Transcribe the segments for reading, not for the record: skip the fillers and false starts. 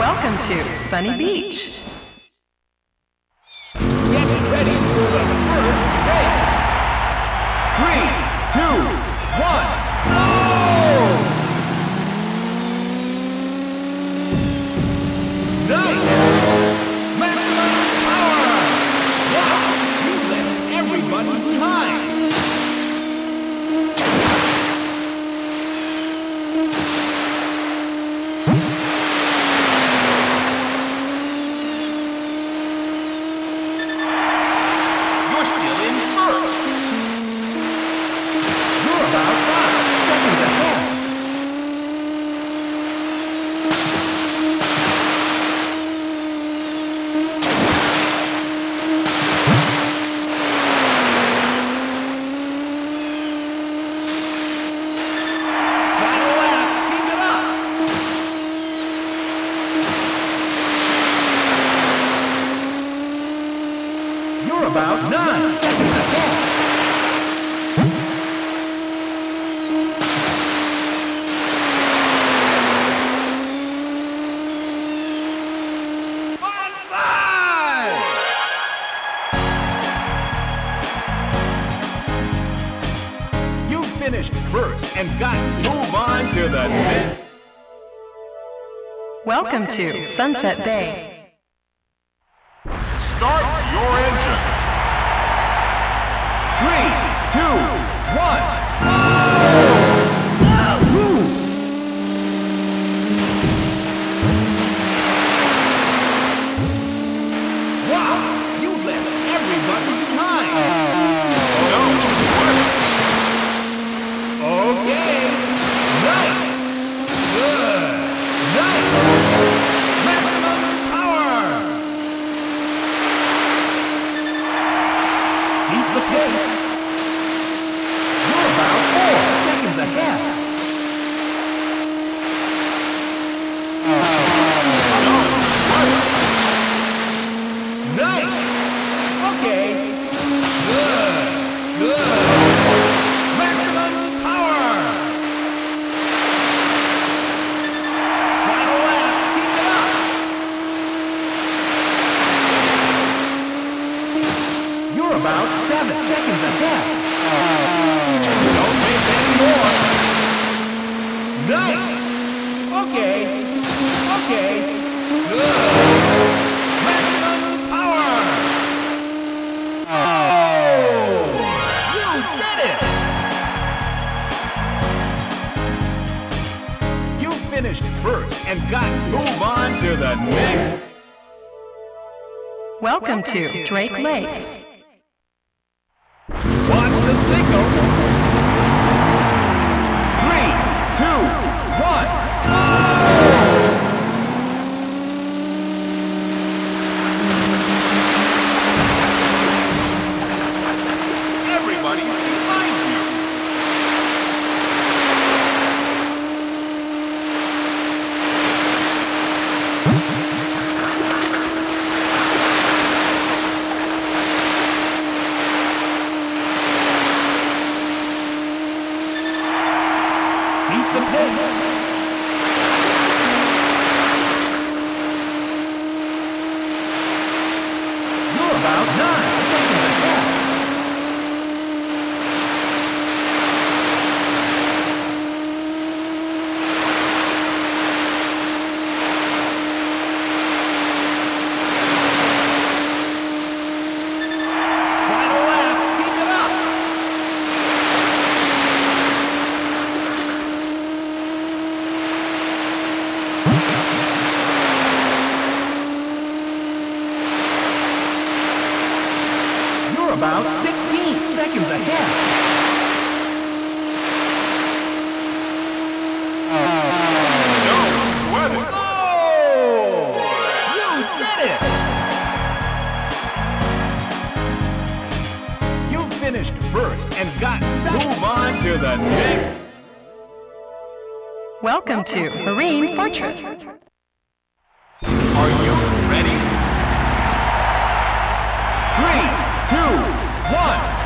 Welcome to Sunny Beach. Get ready for the first race. 3, 2, 1, go! Nice! Maximum power! Wow! You left everybody behind! About 9 seconds ahead. Onside! You finished first and got to move on to the next. Welcome to Sunset Bay. Start your engine. 3, 2, 1. Wow! You left everybody behind. No. Okay. Nice. Good. Nice. Maximum power. Keep the pace. You're about 4 seconds ahead. Nice. Okay. Good. Good. Maximum power. Final lap. Keep it up. You're about 7 seconds ahead. Don't miss any more. Nice. Okay. Okay. Good. Maximum power. Oh! You did it. You finished first and got to move on to the next. Welcome to Drake Lake. Watch the signal. 3, 2, 1. Everybody's behind you. Keep the pace. You're about 9 seconds ahead. Final lap. Keep it up. You're about 16 seconds ahead. Don't sweat it. Oh! You did it! You finished first and got to move on to the next. Welcome to Marine Fortress. Are you ready? 3, 2, 1.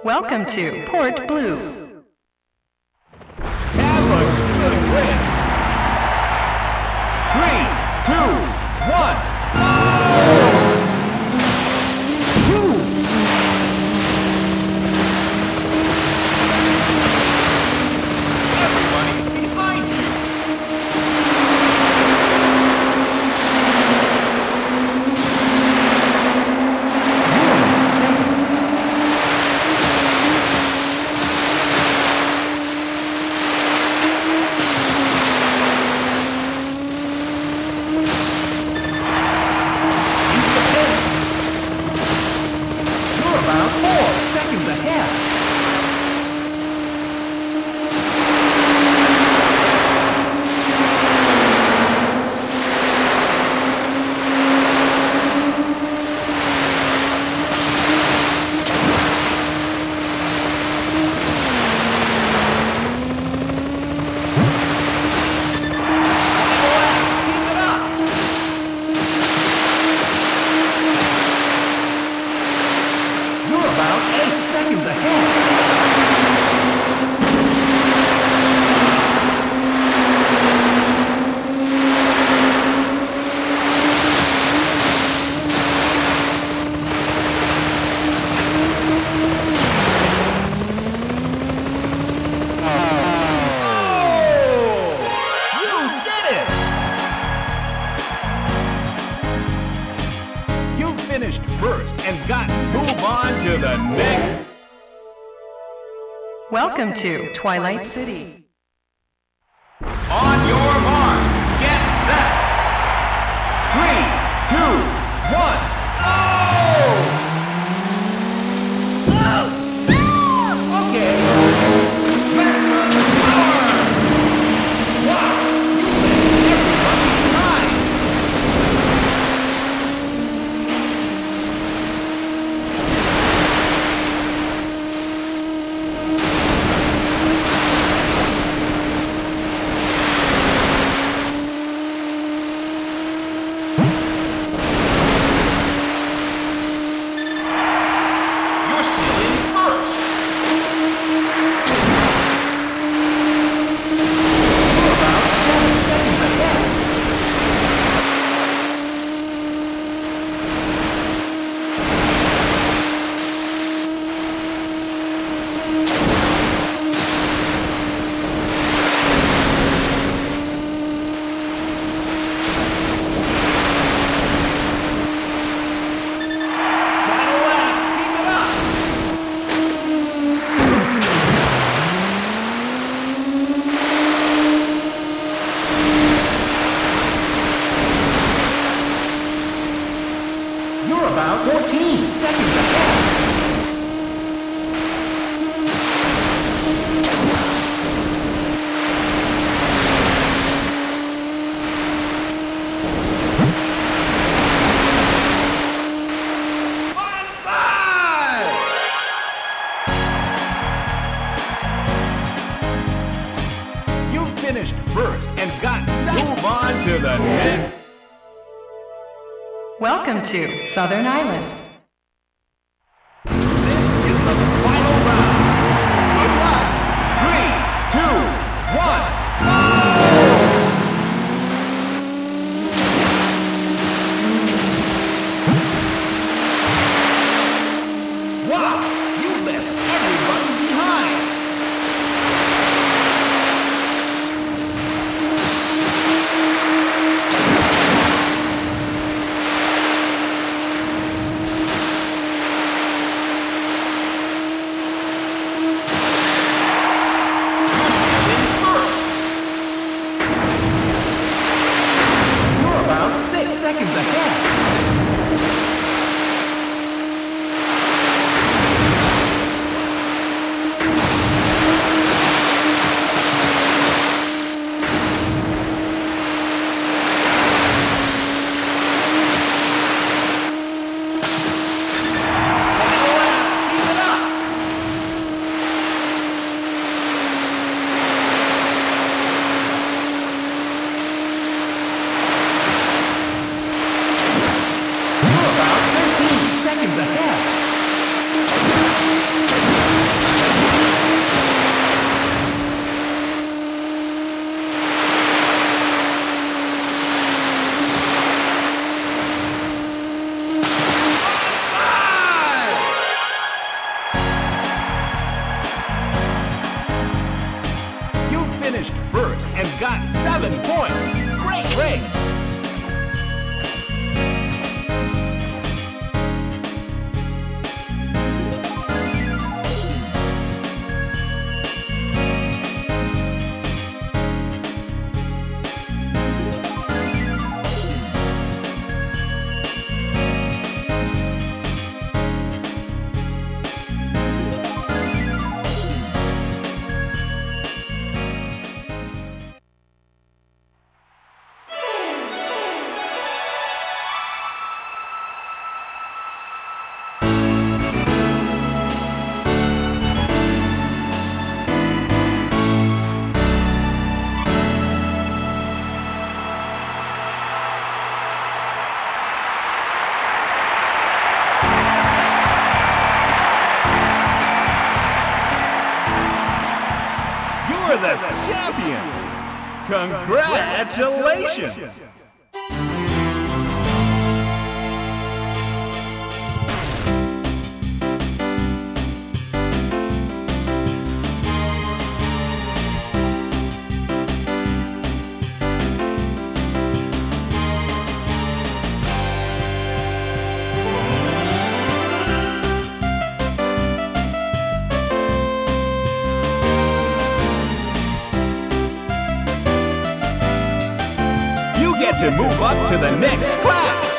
Welcome to Port Blue. Have a good race. 3, 2, 1, go! Everybody's behind you. Finished first and got to move on to the next. Welcome to Twilight City. On your mark, get set. 3, 2, 1, go! Okay. Let's run the power! Wow, you made everybody shine! About 14 seconds ahead. Onside! You finished first and got to move on to the next. Welcome to Southern Island. This is the final round. Good luck. 3, 2, 1, go! Wow, you left everybody behind. finished first and got 7 points. Great race! You're the champion! Congratulations! To move up to the next class.